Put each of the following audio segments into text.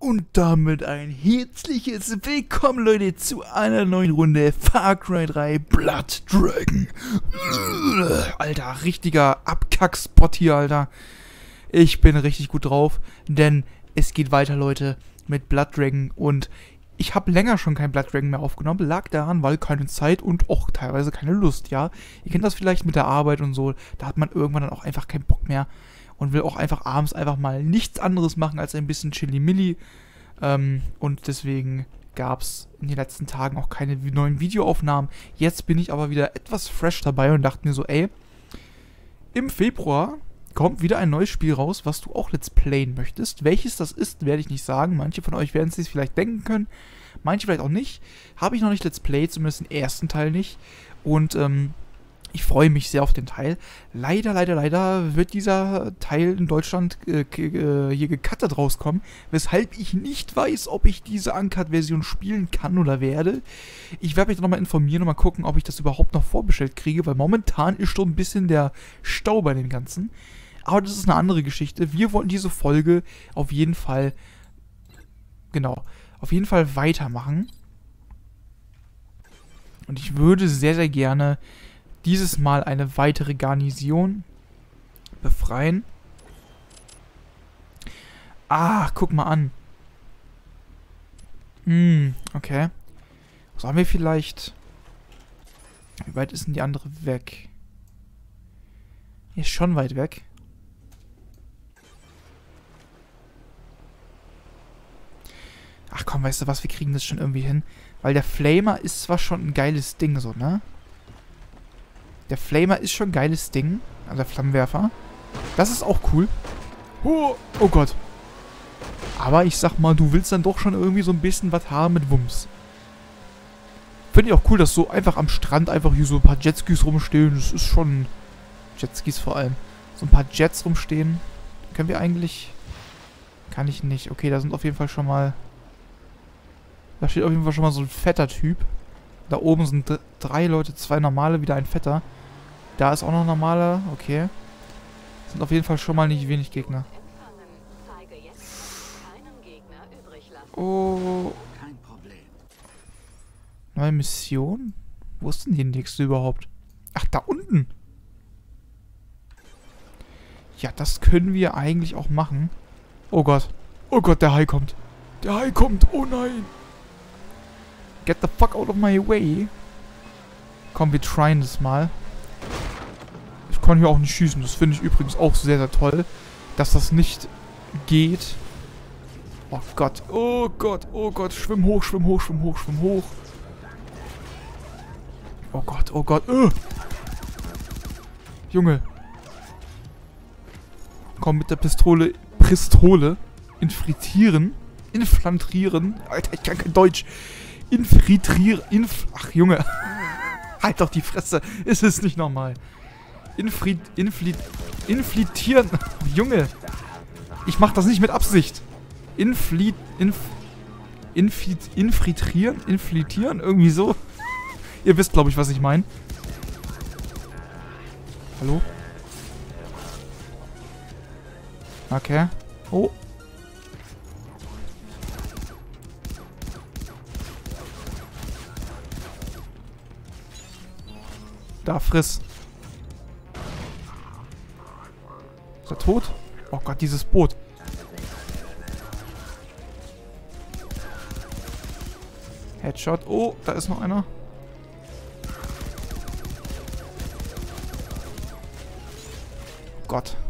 Und damit ein herzliches Willkommen, Leute, zu einer neuen Runde Far Cry 3 Blood Dragon. Alter, richtiger Abkack-Spot hier, Alter. Ich bin richtig gut drauf, denn es geht weiter, Leute, mit Blood Dragon. Und ich habe länger schon kein Blood Dragon mehr aufgenommen. Lag daran, weil keine Zeit und auch teilweise keine Lust, ja. Ihr kennt das vielleicht mit der Arbeit und so. Da hat man irgendwann dann auch einfach keinen Bock mehr. Und will auch einfach abends einfach mal nichts anderes machen als ein bisschen Chili-Milli. Und deswegen gab es in den letzten Tagen auch keine neuen Videoaufnahmen. Jetzt bin ich aber wieder etwas fresh dabei und dachte mir so, ey, im Februar kommt wieder ein neues Spiel raus, was du auch let's playen möchtest. Welches das ist, werde ich nicht sagen. Manche von euch werden es sich vielleicht denken können. Manche vielleicht auch nicht. Habe ich noch nicht let's played, zumindest den ersten Teil nicht. Und, ich freue mich sehr auf den Teil. Leider wird dieser Teil in Deutschland hier gecuttet rauskommen, weshalb ich nicht weiß, ob ich diese Uncut-Version spielen kann oder werde. Ich werde mich dann nochmal informieren und mal gucken, ob ich das überhaupt noch vorbestellt kriege, weil momentan ist schon ein bisschen der Stau bei dem Ganzen. Aber das ist eine andere Geschichte. Wir wollten diese Folge auf jeden Fall, weitermachen. Und ich würde sehr, sehr gerne dieses Mal eine weitere Garnison befreien. Ah, guck mal an. Okay. Sollen wir vielleicht... Wie weit ist denn die andere weg? Die ist schon weit weg. Ach komm, weißt du was, wir kriegen das schon irgendwie hin. Weil der Flamer ist zwar schon ein geiles Ding, so, ne? Der Flamer ist schon ein geiles Ding. Also der Flammenwerfer. Das ist auch cool. Oh Gott. Aber ich sag mal, du willst dann doch schon irgendwie so ein bisschen was haben mit Wumms. Finde ich auch cool, dass so einfach am Strand einfach hier so ein paar Jetskis rumstehen. Das ist schon... Jetskis vor allem. So ein paar Jets rumstehen. Können wir eigentlich... Kann ich nicht. Okay, da sind auf jeden Fall schon mal... Da steht auf jeden Fall schon mal so ein fetter Typ. Da oben sind 3 Leute, 2 normale, wieder ein fetter. Da ist auch noch ein normaler, okay. Sind auf jeden Fall schon mal nicht wenig Gegner. Oh. Neue Mission? Wo ist denn die nächste überhaupt? Ach, da unten. Ja, das können wir eigentlich auch machen. Oh Gott. Oh Gott, der Hai kommt. Der Hai kommt. Oh nein. Get the fuck out of my way. Komm, wir tryen das mal. Ich kann hier auch nicht schießen. Das finde ich übrigens auch sehr, sehr toll, dass das nicht geht. Oh Gott. Oh Gott. Oh Gott. Schwimm hoch, schwimm hoch, schwimm hoch, schwimm hoch. Oh Gott. Oh Gott. Junge. Komm mit der Pistole. Infiltrieren. Inflantrieren. Alter, ich kann kein Deutsch. Ach, Junge. Halt doch die Fresse. Ist es nicht normal. Infiltrieren. Junge. Ich mach das nicht mit Absicht. Infiltrieren? Irgendwie so. Ihr wisst, glaube ich, was ich meine. Hallo? Okay. Oh. Da, friss. Ist er tot? Oh Gott, dieses Boot. Headshot. Oh, da ist noch einer. Gott.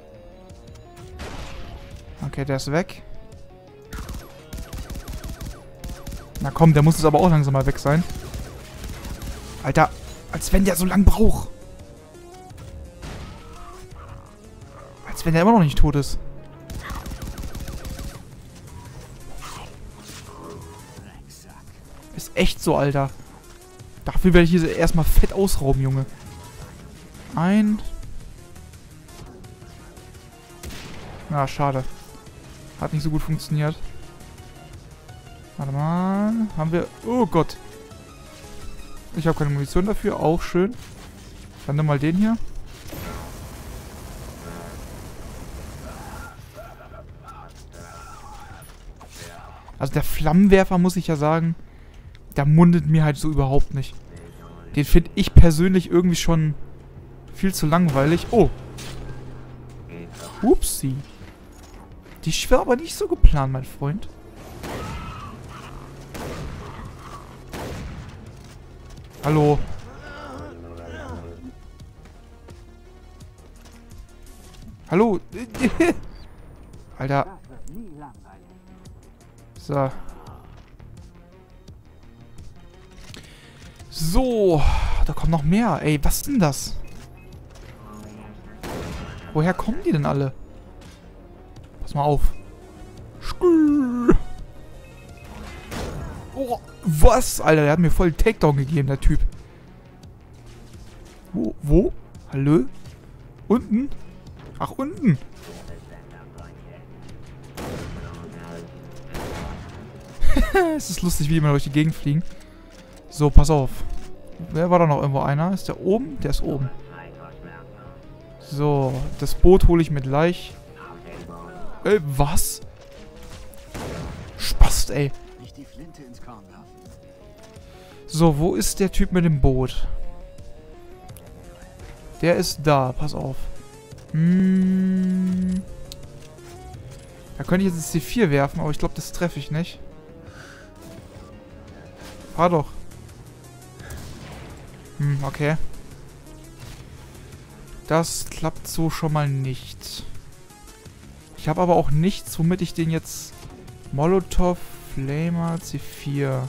Okay, der ist weg. Na komm, der muss jetzt aber auch langsam mal weg sein. Alter. Als wenn der so lang braucht. Als wenn der immer noch nicht tot ist. Ist echt so, Alter. Dafür werde ich hier erstmal fett ausrauben, Junge. Na, schade. Hat nicht so gut funktioniert. Warte mal. Haben wir... Oh Gott. Ich habe keine Munition dafür. Auch schön. Dann nimm mal den hier. Also der Flammenwerfer, muss ich ja sagen, der mundet mir halt so überhaupt nicht. Den finde ich persönlich irgendwie schon viel zu langweilig. Oh. Upsi. Die war aber nicht so geplant, mein Freund. Hallo. Hallo. Alter. So. So. Da kommt noch mehr. Ey, was ist denn das? Woher kommen die denn alle? Pass mal auf. Oh, was? Alter, der hat mir voll Takedown gegeben, der Typ. Wo? Wo? Hallo? Unten? Ach, unten. Es ist lustig, wie die immer durch die Gegend fliegen. So, pass auf. Wer war da noch irgendwo einer? Ist der oben? Der ist oben. So, das Boot hole ich mir gleich. Was? Spast, ey. So, wo ist der Typ mit dem Boot? Der ist da, pass auf. Da könnte ich jetzt das C4 werfen, aber ich glaube, das treffe ich nicht. Fahr doch. Okay. Das klappt so schon mal nicht. Ich habe aber auch nichts, womit ich den jetzt... Molotov, Flamer, C4.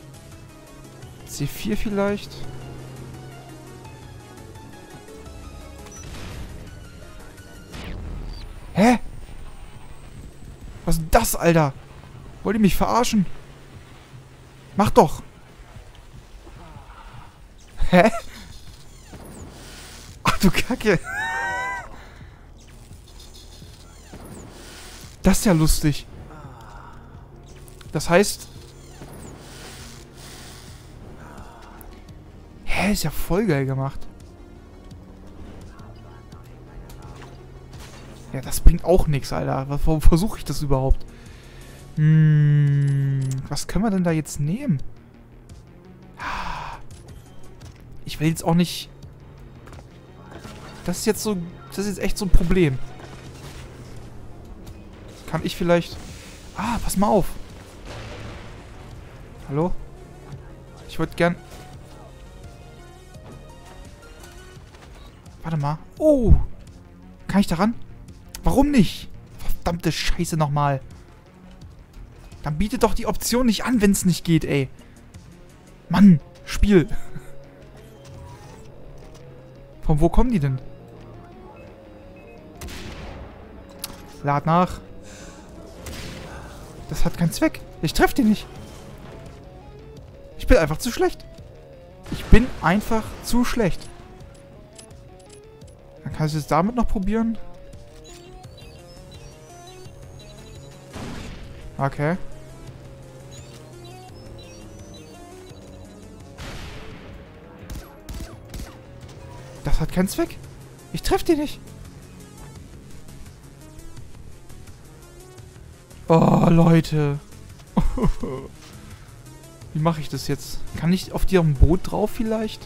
C4 vielleicht? Hä? Was ist denn das, Alter? Wollt ihr mich verarschen? Mach doch! Hä? Ach du Kacke! Das ist ja lustig. Das heißt... Hä? Ist ja voll geil gemacht. Ja, das bringt auch nichts, Alter. Warum versuche ich das überhaupt? Was können wir denn da jetzt nehmen? Ich will jetzt auch nicht... Das ist jetzt so... Das ist jetzt echt so ein Problem. Kann ich vielleicht... Ah, pass mal auf. Hallo? Ich würde gern... Warte mal. Oh! Kann ich da ran? Warum nicht? Verdammte Scheiße nochmal. Dann bietet doch die Option nicht an, wenn es nicht geht, ey. Mann, Spiel. Von wo kommen die denn? Lad nach. Das hat keinen Zweck. Ich treffe den nicht. Ich bin einfach zu schlecht. Ich bin einfach zu schlecht. Dann kann ich es damit noch probieren. Okay. Das hat keinen Zweck. Ich treffe den nicht. Oh, Leute. Wie mache ich das jetzt? Kann ich auf ihrem Boot drauf vielleicht?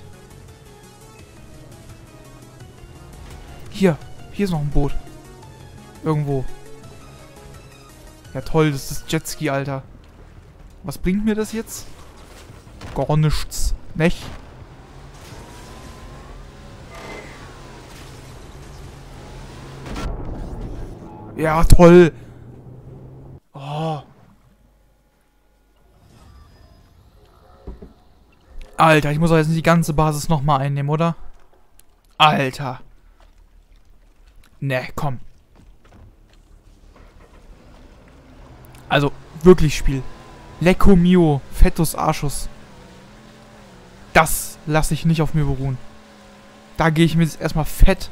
Hier. Hier ist noch ein Boot. Irgendwo. Ja toll, das ist Jetski, Alter. Was bringt mir das jetzt? Gar nichts. Nicht? Ja, toll. Oh. Alter, ich muss doch jetzt die ganze Basis nochmal einnehmen, oder? Alter. Ne, komm. Also, wirklich Spiel. Lecco mio, fetus arschus. Das lasse ich nicht auf mir beruhen. Da gehe ich mir jetzt erstmal fett.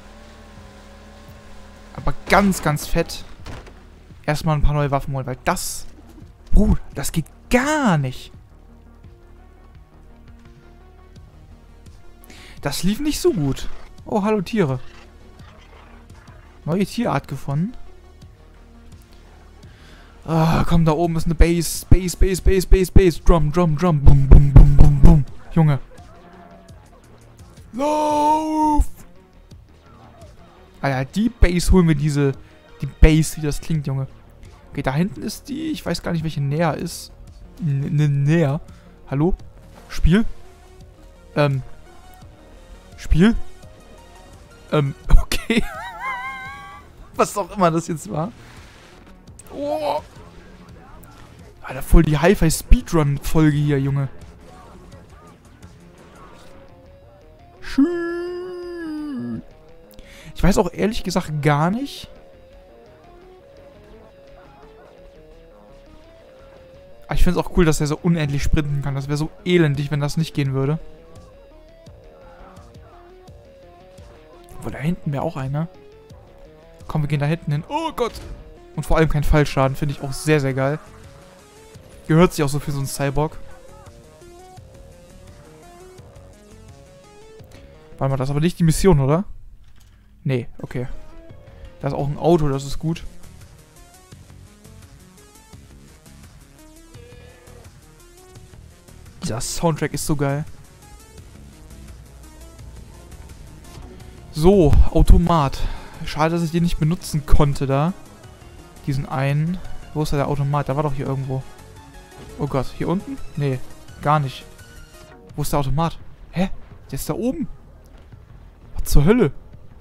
Aber ganz, ganz fett. Erstmal ein paar neue Waffen holen, weil das... Bruder, das geht gar nicht. Das lief nicht so gut. Oh, hallo Tiere. Neue Tierart gefunden. Ah, komm, da oben ist eine Bass. Bass, Bass, Bass, Bass, Bass. Drum, Drum, Drum. Bum, bum, bum, bum, bum. Junge. Lauf! Alter, die Bass holen wir Die Bass, wie das klingt, Junge. Okay, da hinten ist die. Ich weiß gar nicht, welche näher ist. Näher. Hallo? Spiel? Spiel? Okay. Was auch immer das jetzt war. Oh. Alter, voll die Hi-Fi-Speedrun-Folge hier, Junge. Schön. Ich weiß auch ehrlich gesagt gar nicht. Aber ich finde es auch cool, dass er so unendlich sprinten kann. Das wäre so elendig, wenn das nicht gehen würde. Obwohl, da hinten wäre auch einer. Komm, wir gehen da hinten hin. Oh Gott. Und vor allem kein Fallschaden. Finde ich auch sehr, sehr geil. Gehört sich auch so für so einen Cyborg. Warte mal, das ist aber nicht die Mission, oder? Nee, okay. Da ist auch ein Auto, das ist gut. Dieser Soundtrack ist so geil. So, Automat. Schade, dass ich den nicht benutzen konnte da. Diesen einen. Wo ist da der Automat? Der war doch hier irgendwo. Oh Gott, hier unten? Nee, gar nicht. Wo ist der Automat? Hä? Der ist da oben. Was zur Hölle?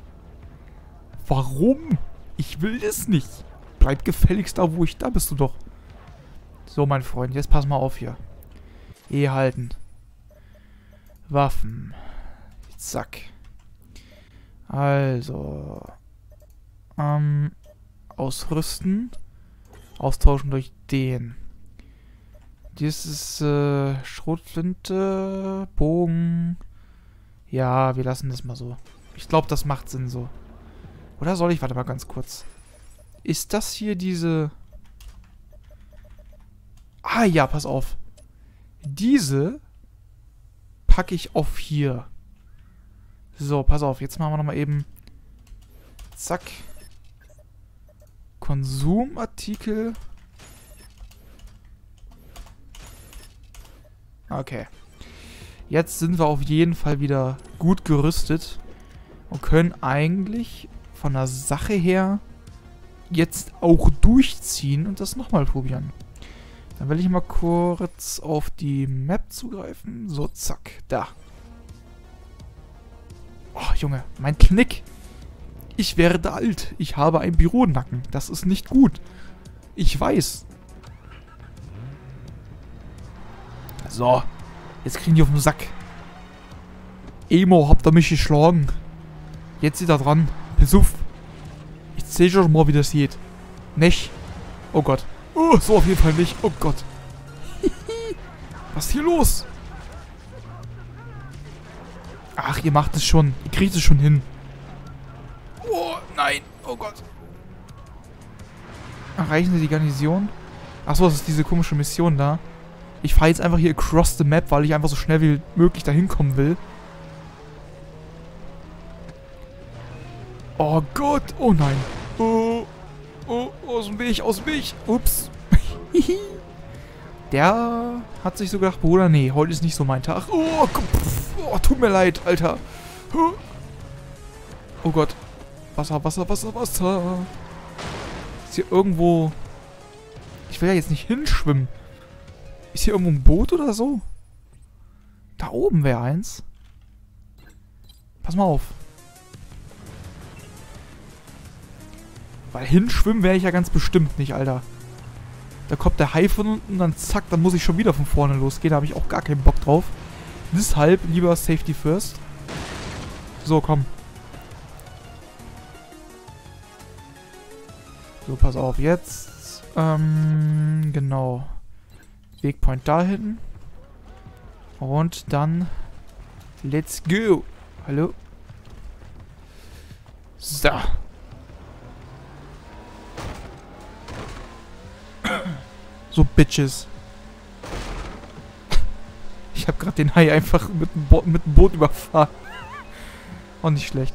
Warum? Ich will das nicht. Bleib gefälligst da, wo ich... Da bist du doch. So, mein Freund, jetzt pass mal auf hier. E halten. Waffen. Zack. Also. Ausrüsten. Austauschen durch den. Dies ist Schrotflinte. Bogen. Ja, wir lassen das mal so. Ich glaube, das macht Sinn so. Oder soll ich... Warte mal ganz kurz. Ist das hier diese... Ah ja, pass auf. Diese packe ich auf hier. So, pass auf. Jetzt machen wir nochmal eben... Zack. Konsumartikel. Okay. Jetzt sind wir auf jeden Fall wieder gut gerüstet. Und können eigentlich von der Sache her jetzt auch durchziehen und das nochmal probieren. Dann will ich mal kurz auf die Map zugreifen. So, zack. Da. Oh, Junge. Mein Knick. Ich werde alt. Ich habe einen Büronacken. Das ist nicht gut. Ich weiß. So. Jetzt kriegen die auf den Sack. Emo, habt ihr mich geschlagen? Jetzt seht ihr dran. Besuff. Ich sehe schon mal, wie das geht. Nicht? Oh Gott. Oh, so auf jeden Fall nicht. Oh Gott. Was ist hier los? Ach, ihr macht es schon. Ihr kriegt es schon hin. Oh, nein. Oh Gott. Erreichen Sie die Garnison? Achso, das ist diese komische Mission da. Ich fahre jetzt einfach hier across the map, weil ich einfach so schnell wie möglich dahin kommen will. Oh Gott. Oh nein. Oh. Oh, aus dem Weg, aus dem Weg. Ups. Der hat sich so gedacht, Bruder, nee, heute ist nicht so mein Tag. Oh, oh, tut mir leid, Alter. Oh Gott. Wasser, Wasser, Wasser, Wasser. Ist hier irgendwo... Ich will ja jetzt nicht hinschwimmen. Ist hier irgendwo ein Boot oder so? Da oben wäre eins. Pass mal auf. Weil hinschwimmen wäre ich ja ganz bestimmt nicht, Alter. Da kommt der Hai von unten, dann zack, dann muss ich schon wieder von vorne losgehen. Da habe ich auch gar keinen Bock drauf. Deshalb lieber Safety First. So, komm. So, pass auf, jetzt. Genau. Wegpoint dahin. Und dann. Let's go. Hallo? So. So, Bitches. Ich habe gerade den Hai einfach mit dem Boot überfahren. Auch nicht schlecht.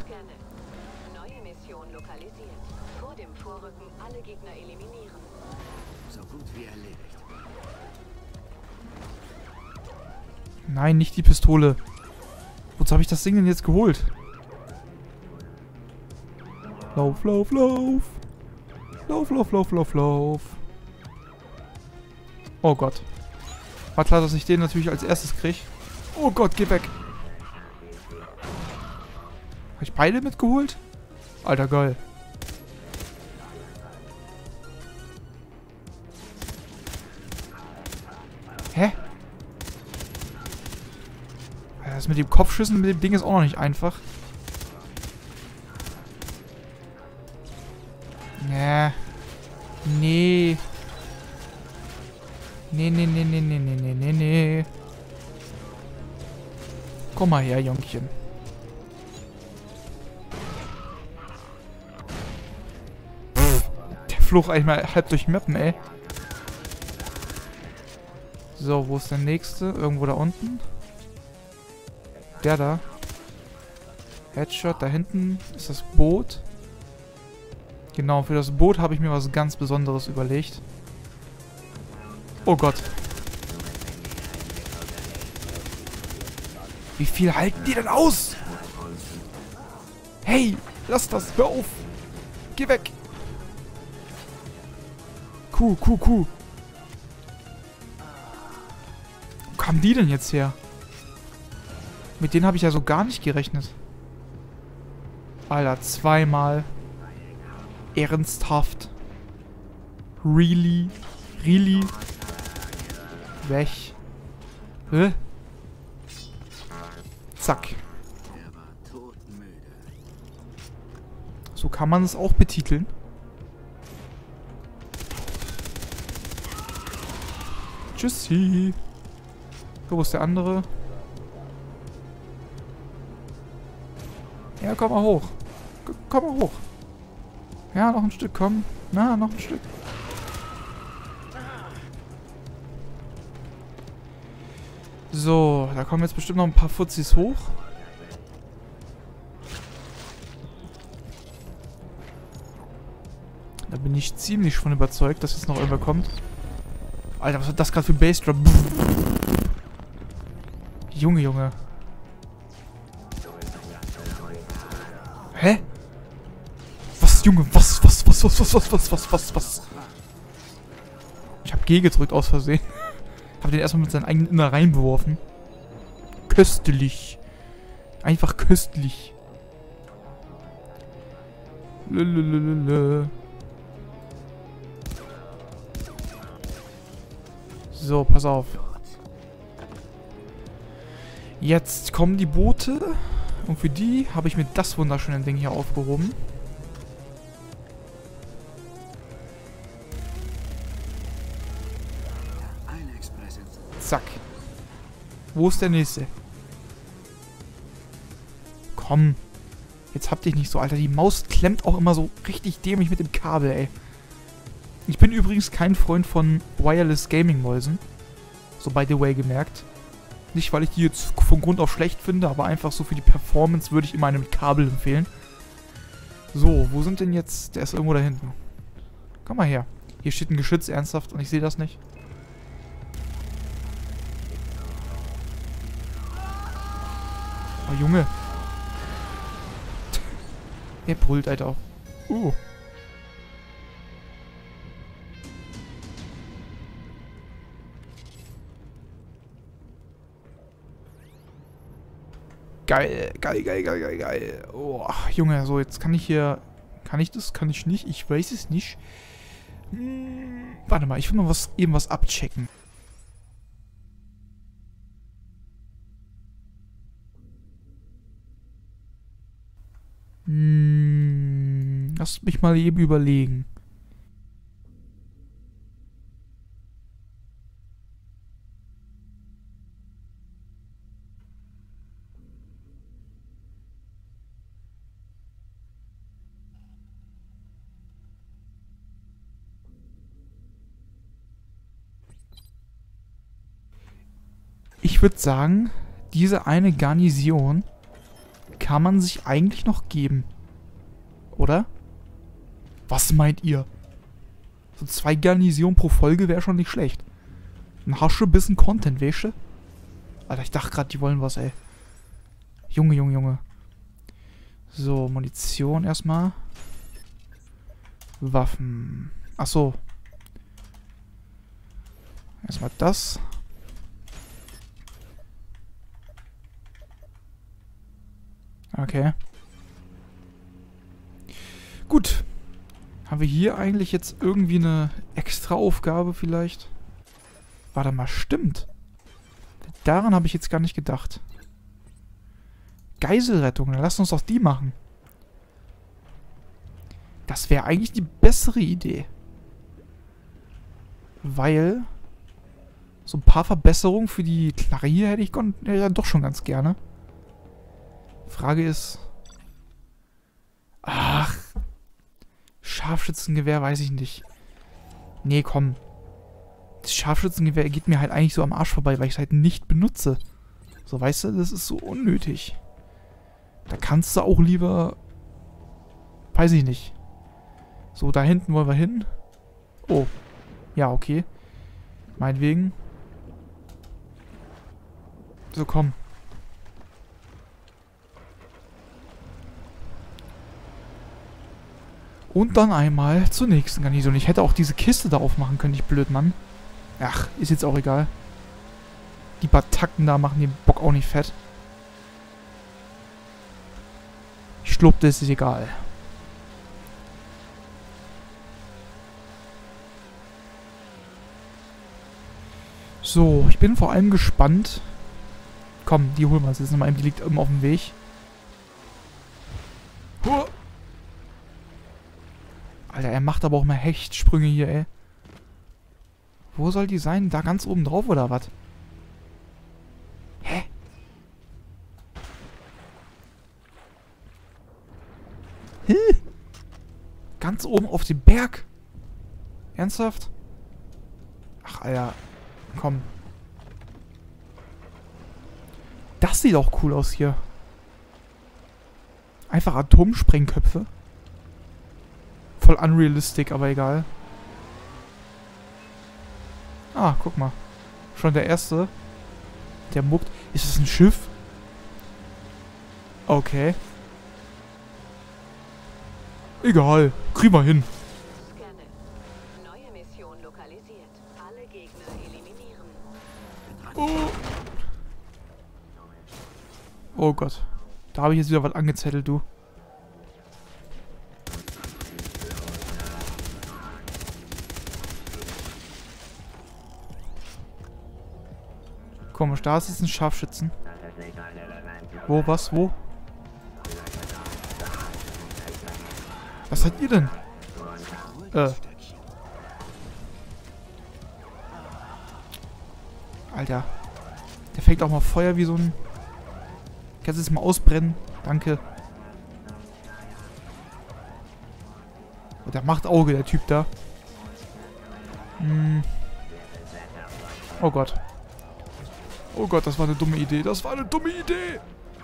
Neue Mission lokalisiert. Vor dem Vorrücken alle Gegner eliminieren. So Nein, nicht die Pistole. Wozu habe ich das Ding denn jetzt geholt? Lauf, lauf, lauf. Lauf, lauf, lauf, lauf, lauf. Oh Gott. War klar, dass ich den natürlich als erstes kriege. Oh Gott, geh weg. Habe ich beide mitgeholt? Alter, geil. Hä? Das mit dem Kopfschüssen mit dem Ding ist auch noch nicht einfach. Nee. Nee. Nee, nee, nee, nee, nee, nee, nee, nee, nee. Komm mal her, Jonkchen. Der flog einmal halb durch Mappen, ey. So, wo ist der nächste? Irgendwo da unten. Der da. Headshot, da hinten ist das Boot. Genau, für das Boot habe ich mir was ganz Besonderes überlegt. Oh Gott. Wie viel halten die denn aus? Hey, lass das, hör auf. Geh weg. Kuh. Wo kamen die denn jetzt her? Mit denen habe ich ja so gar nicht gerechnet. Alter, zweimal. Ernsthaft. Really? Really? Weg. Hä? Zack. So kann man es auch betiteln. Tschüssi. Wo ist der andere? Ja, komm mal hoch. Komm mal hoch. Ja, noch ein Stück, komm. Na, noch ein Stück. So, da kommen jetzt bestimmt noch ein paar Fuzis hoch. Da bin ich ziemlich von überzeugt, dass jetzt noch irgendwer kommt. Alter, was war das gerade für ein Bassdrum? Junge. Hä? Was, Junge? Was? Ich hab G gedrückt aus Versehen. Hab den erstmal mit seinen eigenen Innereien beworfen. Köstlich. Einfach köstlich. Lulululul. So, pass auf. Jetzt kommen die Boote. Und für die habe ich mir das wunderschöne Ding hier aufgehoben. Zack. Wo ist der nächste? Komm. Jetzt hab dich nicht so, Alter. Die Maus klemmt auch immer so richtig dämlich mit dem Kabel, ey. Ich bin übrigens kein Freund von Wireless Gaming Mäusen. So by the way gemerkt. Nicht, weil ich die jetzt von Grund auf schlecht finde, aber einfach so für die Performance würde ich immer eine mit Kabel empfehlen. So, wo sind denn jetzt... Der ist irgendwo da hinten. Komm mal her. Hier steht ein Geschütz, ernsthaft, und ich sehe das nicht. Oh, Junge. Der brüllt, Alter. Geil. Oh, Junge, so, jetzt kann ich hier... Kann ich das? Kann ich nicht? Ich weiß es nicht. Warte mal, ich will mal eben was abchecken. Lass mich mal eben überlegen. Ich würde sagen, diese eine Garnison kann man sich eigentlich noch geben. Oder? Was meint ihr? So 2 Garnisonen pro Folge wäre schon nicht schlecht. Dann hast du ein bisschen Content, weißt du? Alter, ich dachte gerade, die wollen was, ey. Junge, Junge, Junge. So, Munition erstmal. Waffen. Achso. Erstmal das. Okay. Gut. Haben wir hier eigentlich jetzt irgendwie eine extra Aufgabe vielleicht? Warte mal, stimmt. Daran habe ich jetzt gar nicht gedacht. Geiselrettung, dann lass uns doch die machen. Das wäre eigentlich die bessere Idee. Weil so ein paar Verbesserungen für die Knarre hier hätte ich ja doch schon ganz gerne. Frage ist... Ach... Scharfschützengewehr weiß ich nicht. Nee, komm. Das Scharfschützengewehr geht mir halt eigentlich so am Arsch vorbei, weil ich es halt nicht benutze. So, weißt du, das ist so unnötig. Da kannst du auch lieber... Weiß ich nicht. So, da hinten wollen wir hin. Oh. Ja, okay. Meinetwegen. So, komm. Und dann einmal zur nächsten Garnison. Ich hätte auch diese Kiste da aufmachen können, ich blöd, Mann. Ach, ist jetzt auch egal. Die paar Takten da machen den Bock auch nicht fett. Ich schluckte, es ist egal. So, ich bin vor allem gespannt. Komm, die holen wir uns jetzt nochmal. Die liegt immer auf dem Weg. Huh. Alter, er macht aber auch mal Hechtsprünge hier, ey. Wo soll die sein? Da ganz oben drauf oder was? Hä? Hä? Ganz oben auf dem Berg? Ernsthaft? Ach, Alter. Komm. Das sieht auch cool aus hier. Einfach Atomsprengköpfe. Voll unrealistic, aber egal. Ah, guck mal. Schon der erste. Der muckt. Ist das ein Schiff? Okay. Egal. Kriegen wir hin. Neue Mission lokalisiert. Alle Gegner eliminieren. Oh. Oh Gott. Da habe ich jetzt wieder was angezettelt, du. Komisch, da ist jetzt ein Scharfschützen. Wo, was, wo? Was seid ihr denn? Alter. Der fängt auch mal Feuer wie so ein... Kannst du jetzt mal ausbrennen? Danke. Oh, der macht Auge, der Typ da. Oh Gott. Oh Gott, das war eine dumme Idee. Das war eine dumme Idee.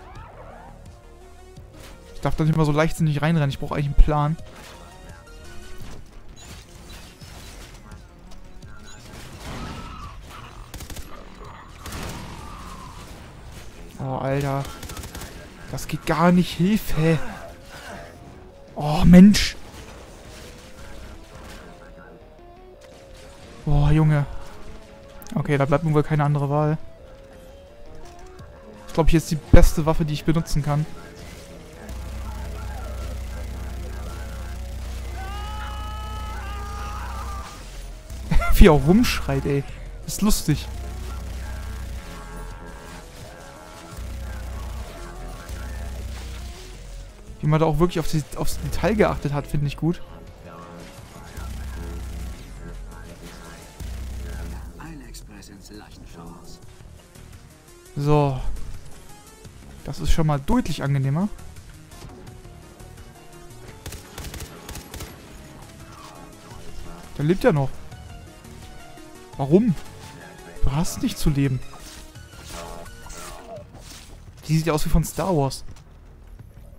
Ich darf da nicht mal so leichtsinnig reinrennen. Ich brauche eigentlich einen Plan. Oh, Alter. Das geht gar nicht. Hilfe. Oh, Mensch. Boah, Junge. Okay, da bleibt mir wohl keine andere Wahl. Ich glaube, hier ist die beste Waffe, die ich benutzen kann. Wie er auch rumschreit, ey. Ist lustig. Wie man da auch wirklich aufs Detail geachtet hat, finde ich gut. So. Das ist schon mal deutlich angenehmer. Der lebt ja noch. Warum? Du hast nicht zu leben. Die sieht ja aus wie von Star Wars.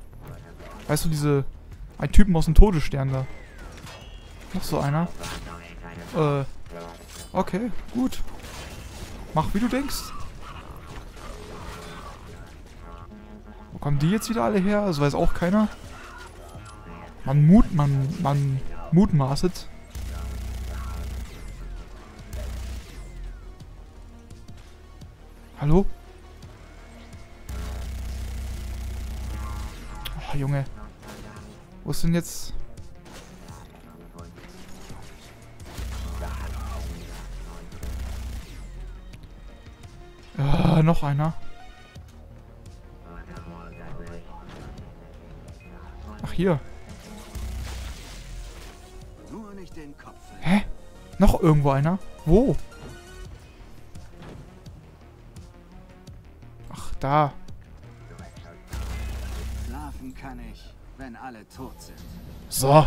Weißt du, ein Typen aus dem Todesstern da. Noch so einer. Okay, gut. Mach, wie du denkst. Wo kommen die jetzt wieder alle her? Das weiß auch keiner. Man mutmaßet. Hallo? Oh, Junge. Wo ist denn jetzt... noch einer. Ach, hier. Nur nicht den Kopf. Hä? Noch irgendwo einer? Wo? Ach, da. Schlafen kann ich, wenn alle tot sind. So.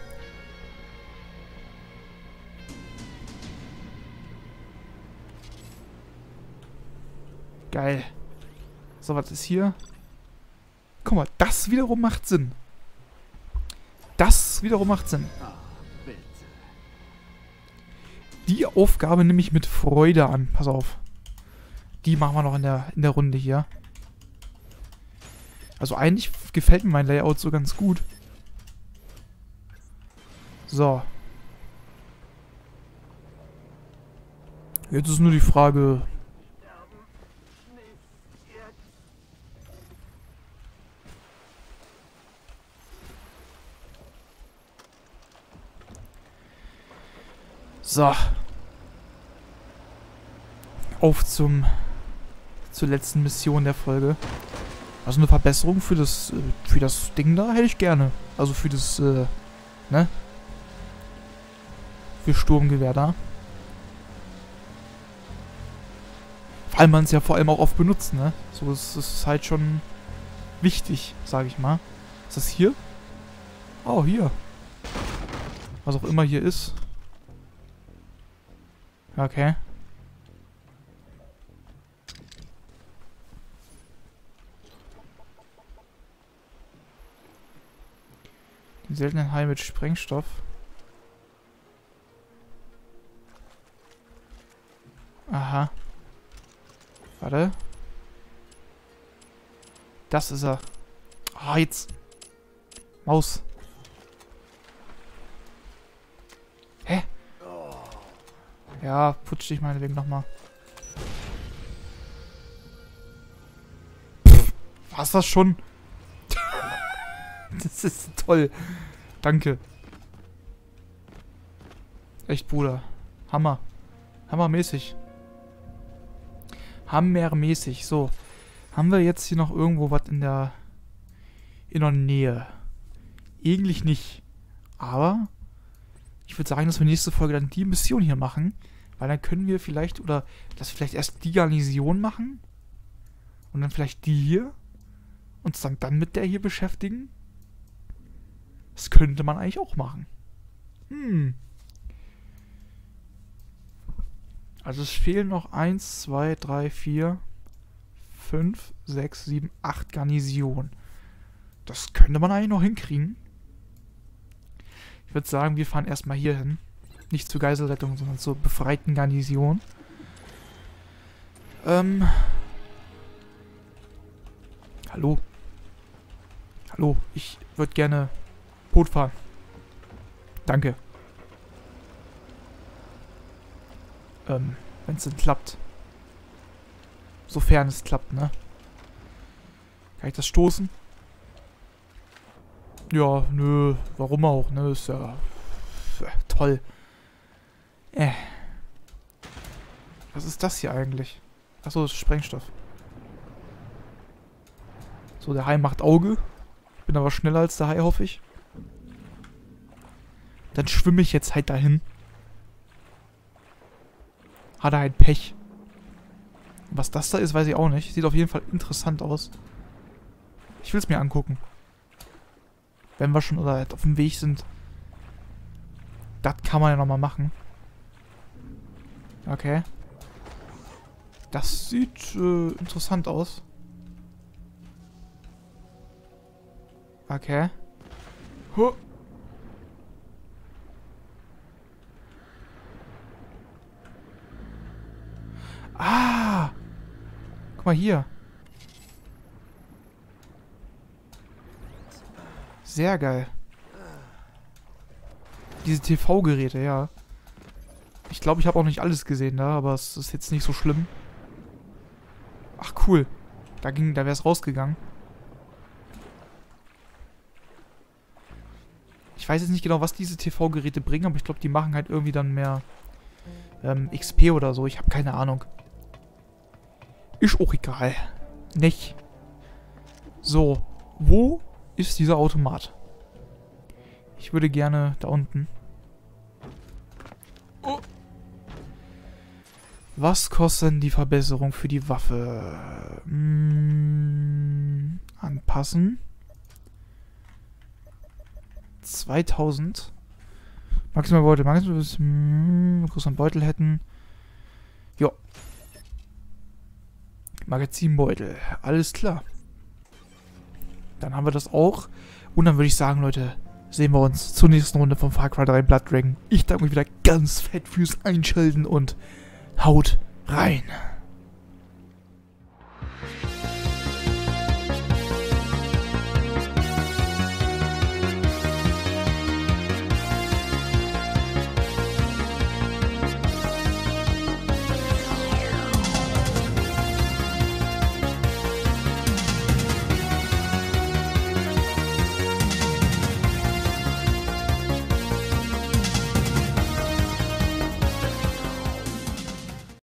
Geil. So, was ist hier? Guck mal, das wiederum macht Sinn. Das wiederum macht Sinn. Oh, bitte. Die Aufgabe nehme ich mit Freude an. Pass auf. Die machen wir noch in der Runde hier. Also eigentlich gefällt mir mein Layout so ganz gut. So. Jetzt ist nur die Frage... So. Auf zur letzten Mission der Folge. Also eine Verbesserung für das Ding da hätte ich gerne. Also für das, ne? Für Sturmgewehr da. Weil man es ja vor allem auch oft benutzt, ne? So ist halt schon wichtig, sage ich mal. Ist das hier? Oh, hier. Was auch immer hier ist. Okay. Den seltenen Hai mit Sprengstoff. Aha. Warte. Das ist er. Ah, jetzt. Maus. Hä? Ja, putsch dich meinetwegen nochmal. War's das schon? Das ist toll. Danke. Echt, Bruder. Hammer. Hammermäßig. Hammermäßig. So. Haben wir jetzt hier noch irgendwo was in der Nähe? Eigentlich nicht. Aber ich würde sagen, dass wir nächste Folge dann die Mission hier machen. Weil dann können wir vielleicht, oder dass wir vielleicht erst die Garnison machen. Und dann vielleicht die hier. Uns dann mit der hier beschäftigen. Das könnte man eigentlich auch machen. Also es fehlen noch 1, 2, 3, 4, 5, 6, 7, 8 Garnisonen. Das könnte man eigentlich noch hinkriegen. Ich würde sagen, wir fahren erstmal hier hin. Nicht zur Geiselrettung, sondern zur befreiten Garnison. Hallo? Hallo, ich würde gerne Boot fahren. Danke. Wenn es denn klappt. Sofern es klappt, ne? Kann ich das stoßen? Ja, nö, warum auch, ne? Ist ja toll. Was ist das hier eigentlich? Achso, das ist Sprengstoff. So, der Hai macht Auge. Ich bin aber schneller als der Hai, hoffe ich. Dann schwimme ich jetzt halt dahin. Hat er halt Pech. Was das da ist, weiß ich auch nicht. Sieht auf jeden Fall interessant aus. Ich will es mir angucken. Wenn wir schon oder halt auf dem Weg sind. Das kann man ja nochmal machen. Okay. Das sieht interessant aus. Okay. Huh. Ah! Guck mal hier. Sehr geil. Diese TV-Geräte, ja. Ich glaube, ich habe auch nicht alles gesehen da, aber es ist jetzt nicht so schlimm. Ach, cool. Da wäre es rausgegangen. Ich weiß jetzt nicht genau, was diese TV-Geräte bringen, aber ich glaube, die machen halt irgendwie dann mehr XP oder so. Ich habe keine Ahnung. Ist auch egal. Nicht. So. Wo ist dieser Automat? Ich würde gerne da unten. Oh. Was kostet denn die Verbesserung für die Waffe? Anpassen. 2000. Maximal Beutel. Maximal bis größeren Beutel hätten. Jo. Magazinbeutel. Alles klar. Dann haben wir das auch. Und dann würde ich sagen, Leute, sehen wir uns zur nächsten Runde von Far Cry 3 Blood Dragon. Ich danke euch wieder ganz fett fürs Einschalten und haut rein.